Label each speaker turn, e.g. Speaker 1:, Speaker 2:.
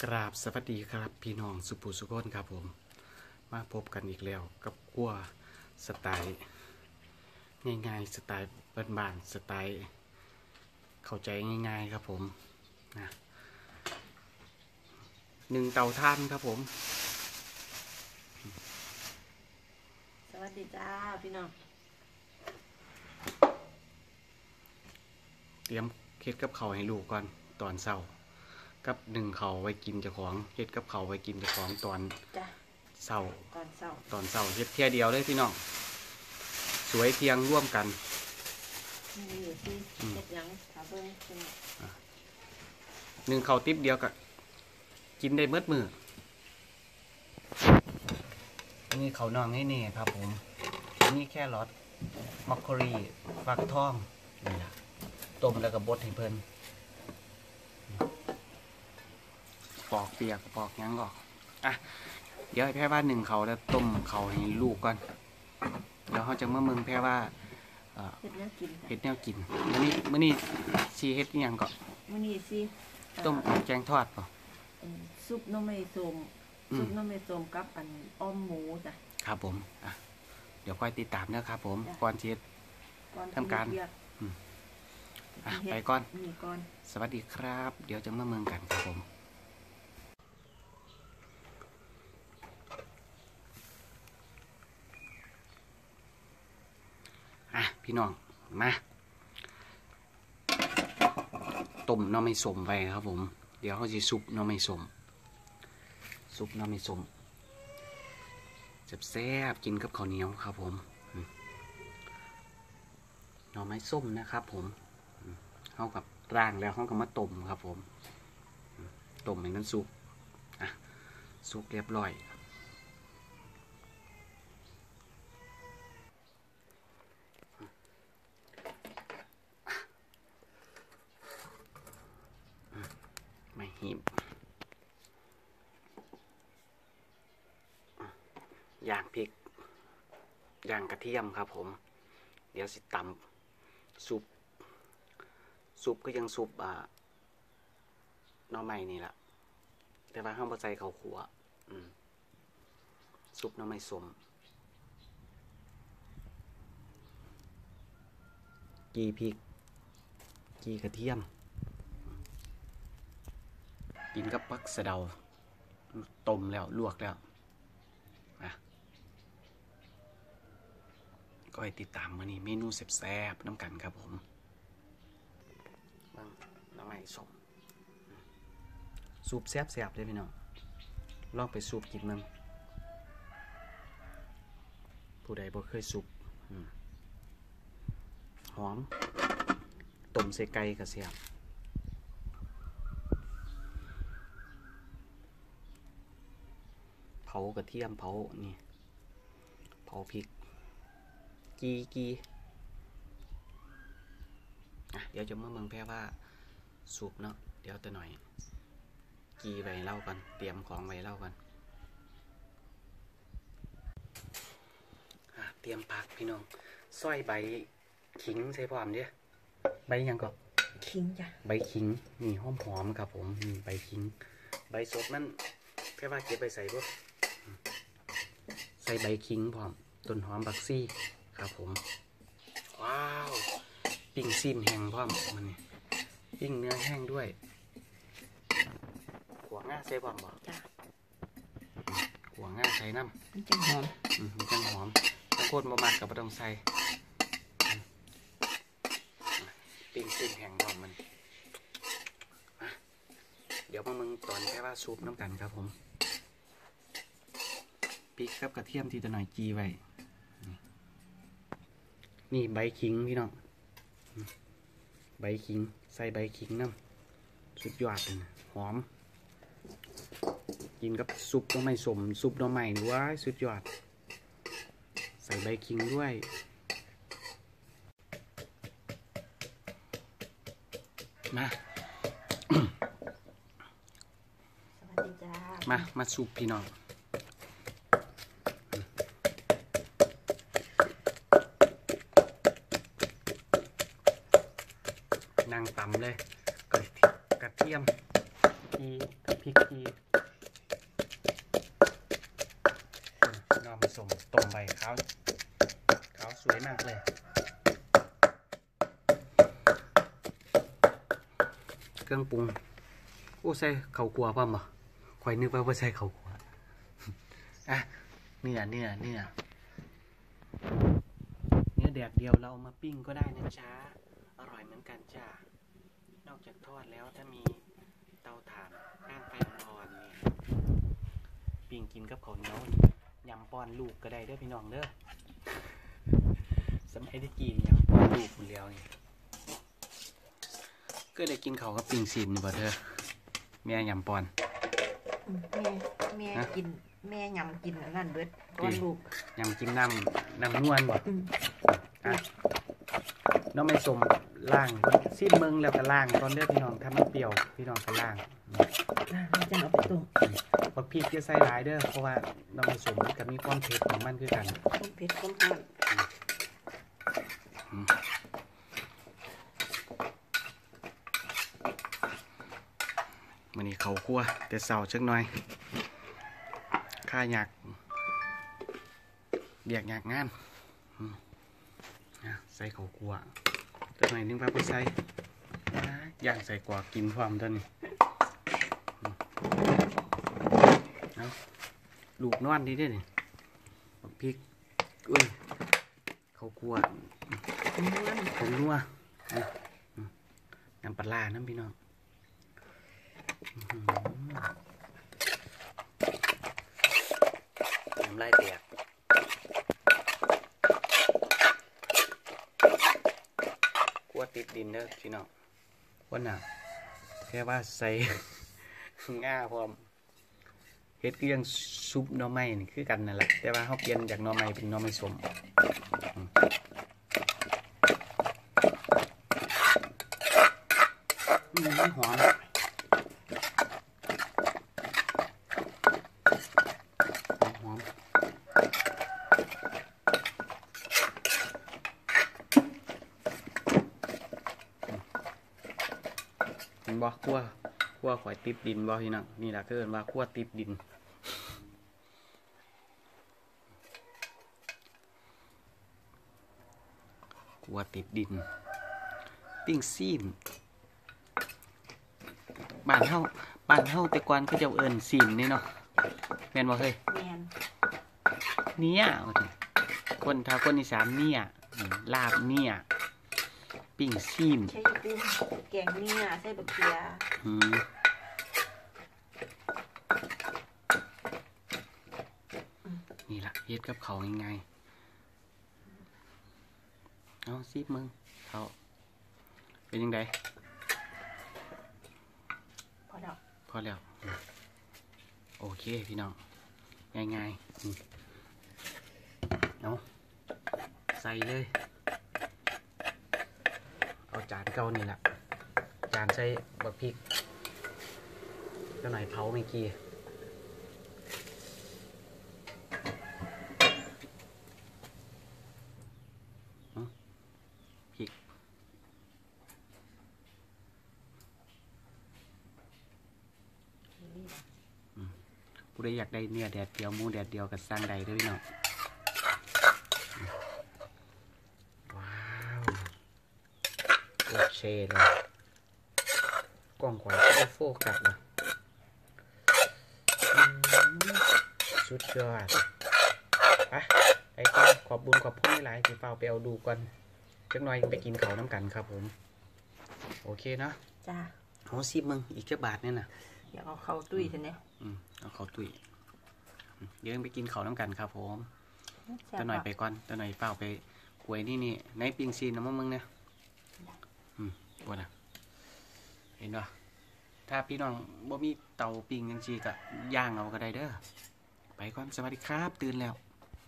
Speaker 1: กราบสวัสดีครับพี่น้องสุภูสุขนครับผมมาพบกันอีกแล้วกับกั้วสไตล์ง่ายๆสไตล์บ้านๆสไตล์เข้าใจง่ายๆครับผมนะ1 เตาถ่านครับผม
Speaker 2: สวัสดีจ้าพี่น้อง
Speaker 1: เตรียมเฮ็ดกับข้าวให้ลูกก่อนตอนเช้ากับ1 เขาไว้กินเจ้าของเฮ็ดกับข้าวไว้กินเจ้าของตอนเช้าตอนเช้าเฮ็ดเที่ยเดียวเลยพี่น้องสวยเพียงร่วมกัน
Speaker 2: นี่สิเฮ็ดหยังถาเบิ่งพี่น้อง
Speaker 1: 1 เขาติ๊บเดียวก็กินได้เบิดมื้อนี่เขานองให้เน่ครับผมนี่แค่รสมักโครีฟักทองนี่ล่ะต้มแล้วก็บดให้เพิ่นปอกเปียกปอกยังก่อนอ่ะเดี๋ยวให้แพ่ว่า1 เขาแล้วต้มเขาให้ลูกก่อนแล้วเขาจะเมื่อมึงแพ่ว่า
Speaker 2: เฮ็ดแนวกิน
Speaker 1: เฮ็ดแนวกินมื้อนี้สิเฮ็ดอิหยังก่อน
Speaker 2: มื้อนี้สิ
Speaker 1: ต้มแกงทอดป่ะ
Speaker 2: ซุปหน่อไม้ส้มซุปหน่อไม้ส้มกับอ้อมหมูจ้ะ
Speaker 1: ครับผมอ่ะเดี๋ยวค่อยติดตามนะครับผมก่อนเฮ็ดทำการไปก่อนสวัสดีครับเดี๋ยวจะมาเมืองกันครับผมพี่น้องมาต้มน้ำไม่สมไปครับผมเดี๋ยวเขาจะซุปน้ำไม่สมแซ่บกินกับข้าวเหนียวครับผมหน่อไม้ส้มนะครับผมเข้ากับร่างแล้วเขาก็มาต้มครับผมต้มให้มันสุกสุกเรียบร้อยไม่หิบย่างพริกย่างกระเทียมครับผมเดี๋ยวสิตำซุปก็ยังซุปหน่อไม้นี่แหละแต่ว่าห้ามใส่ข้าวคั่วซุปหน่อไม้ส้มกีพริกกีกระเทียมกินกับผักสะเดาต้มแล้วลวกแล้วก็ให้ติดตามมื้อนี้เมนูแซ่บๆน้ำกันครับผมบ้างน้ำไม้ส้มซุปแซ่บๆเลยพี่น้องลองไปซุปกินมั้งผู้ใดบ่เคยซุปหอมต้มใส่ไก่ก็แซ่บเผากระเทียมเผานี่เผาพริกกีเดี๋ยวจะมาเมืองแพร่ว่าซุปเนาะเดี๋ยวแต่หน่อยกีไว้เล่ากันเตรียมของไว้เล่ากันเตรียมผักพี่น้องซอยใบขิงใส่พร้อมเด้อใบยังก็
Speaker 2: ขิงจ้ะ
Speaker 1: ใบขิงนี่หอมๆครับผมนี่ใบขิงใบสดนั่นแค่ว่าเก็บไปใส่พวกใส่ใบขิงพร้อมต้นหอมบักซี่ครับผมว้าวปิ้งซีมแห้งพร้อมมันนี่ปิ้งเนื้อแห้งด้วยหัวง่าใส่พร้อมบ่
Speaker 2: จ้ะ
Speaker 1: หัวง่าใส่น้ำ
Speaker 2: มันจังหอม
Speaker 1: มันจังหอมต้องโคตรบ่มักกับบ่ต้องใส่ปิ้งซีมแห้งพร้อมมันเดี๋ยวมามึงตอนแค่ว่าซุปน้ำกันครับผมพริกกับกระเทียมที่ตะหน่อยจีไว้นี่ใบขิงพี่น้องใบขิงใส่ใบขิงน้ำสุดยอดเลยหอมกินกับซุปหน่อไม้ส้มซุปหน่อไม้ด้วยสุดยอดใส่ใบขิงด้วยมา
Speaker 2: สวัสดีจ้า
Speaker 1: มาซุปพี่น้องนั่งตำเลยกระเทียมชีกับพริกชีนอมสมต้มใบขาวสวยมากเลยเครื่องปรุงโอ้ใส่ข้าวกลัวป่ะมั้งข่อยนึกว่าใส่ข้าวกลัวอ่ะเนื้อแดดเดียวเรามาปิ้งก็ได้นะจ๊ะอร่อยเหมือนกันจ้านอกจากทอดแล้วถ้ามีเตาถ่านก้านไฟอ่อนๆเนี่ยปิ้งกินกับข้าวเหนียวยำป้อนลูกก็ได้เด้อพี่น้องเด้อสมัยที่กินยำป้อนลูกคนเดียวนี่ก็ได้กินข้าวกับปิ้งซีนนี่บ่เด้อแม่ยำป้อน
Speaker 2: แม่กินแม่ยำกินอันนั้นเบิดก้อนลูก
Speaker 1: ยำกินน้ำนวลบ่อ่ะน้องไม่สมล่างซีนเมืองแล้วก็ล่างตอนเลือกพี่น้องถ้ามันเปรี้ยวพี่น้องก็ล่าง
Speaker 2: จะเอาไปต้ม
Speaker 1: บักพริกจะใส่หลายเด้อเพราะว่าน้องไม่สมกับมีความเผ็ดของมันคือกัน
Speaker 2: เผ็ดข้นข้น
Speaker 1: มันนี่เขาคั่วแต่เสาจักหน่อยข้าอยากเบียกอยากงานใส่เขาคั่วจักหน่อยนึงไปใส่ย่างใส่กว่ากินพร้อมตัวนี้เอาลูกนวลดีด้วยนี่พริกอุ้ยเขาคั่วผมนัวน้ำปลาน้ำพี่น้องน้ำลายแตกกลัวติดดินเด้อพี่น้องวันน่ะแค่ว่าใส่ ง่าพร้อมเฮ็ดก็ยังซุปหน่อไม้นี่คือกันนั่นแหละแต่ว่าเขาเปลี่ยนจากหน่อไม้เป็นหน่อไม้ส้มหอมบ่คั่วข่อยติดดินบ่พี่น้องนี่แหละคือว่าคั่วติดดินคั่วติดดินปิ้งซีนบ้านเฮาแต่ก่อนก็จะเอิ้นซีนนี่เนาะแม่นบ่เฮ้ย
Speaker 2: แม่น
Speaker 1: เนี่ยคนอีสานเนี่ยลาบเนี่ยปิ้งซีน
Speaker 2: ใช่กุ้งแกงเนี่ยใส่บักเขีย
Speaker 1: นี่ล่ะเฮ็ดกับเขาง่ายๆเอาซีบมึงเขาเป็นยังไง
Speaker 2: พอ
Speaker 1: แล้วโอเคพี่น้องง่ายๆเอาใส่เลยเอาจานเก่านี่แหละจานใส่บักพริกก็หน่อยเผาเมื่อกี้พริกผู้ใดอยากได้เนื้อแดดเดียวหมูแดดเดียวกับสร้างใดด้วยเนาะโอเคเลยกล้องขวาก็โฟกัสนะสุดยอดไอ้ก้อนขอบบุญขอบพ่อหลายที่เฝ้าไปเอาดูก่อนจักหน่อยไปกินเขาน้ำกันครับผมโอเคเนาะ
Speaker 2: จ้า
Speaker 1: เอาซีบมึงอีกจักบาทเนี่ยนะ
Speaker 2: อยากเอาเขาตุ้ยทีนี้
Speaker 1: เอาเขาตุ้ยเดี๋ยวไปกินเขาน้ำกันครับผมจะหน่อยไปก่อนจะหน่อยเฝ้าไปหวยนี่ในปิงซีนนะมึงเนี่ยปวดเห็นป่ะถ้าพี่น้องบ่มีเตาปิงยังชีก็ย่างเอาก็ได้เด้อไปก่อนสวัสดีครับตื่นแล้ว